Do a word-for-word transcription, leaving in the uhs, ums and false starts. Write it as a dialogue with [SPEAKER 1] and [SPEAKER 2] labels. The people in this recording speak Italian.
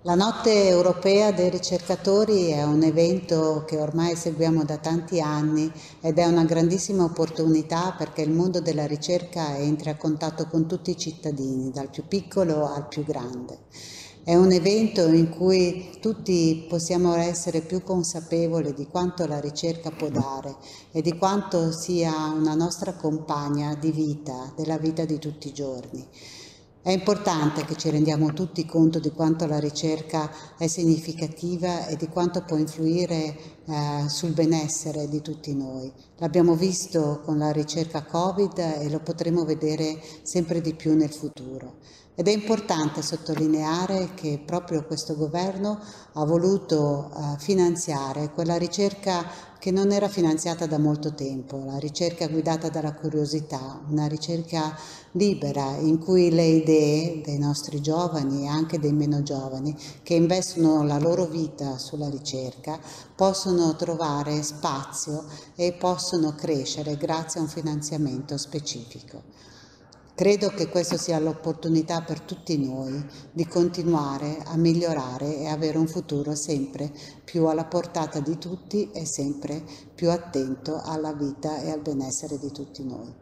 [SPEAKER 1] La Notte Europea dei Ricercatori è un evento che ormai seguiamo da tanti anni ed è una grandissima opportunità perché il mondo della ricerca entra a contatto con tutti i cittadini, dal più piccolo al più grande. È un evento in cui tutti possiamo essere più consapevoli di quanto la ricerca può dare e di quanto sia una nostra compagna di vita, della vita di tutti i giorni. È importante che ci rendiamo tutti conto di quanto la ricerca è significativa e di quanto può influire eh, sul benessere di tutti noi. L'abbiamo visto con la ricerca Covid e lo potremo vedere sempre di più nel futuro. Ed è importante sottolineare che proprio questo governo ha voluto eh, finanziare quella ricerca che non era finanziata da molto tempo, la ricerca guidata dalla curiosità, una ricerca libera in cui le idee dei nostri giovani e anche dei meno giovani che investono la loro vita sulla ricerca possono trovare spazio e possono crescere grazie a un finanziamento specifico. Credo che questa sia l'opportunità per tutti noi di continuare a migliorare e avere un futuro sempre più alla portata di tutti e sempre più attento alla vita e al benessere di tutti noi.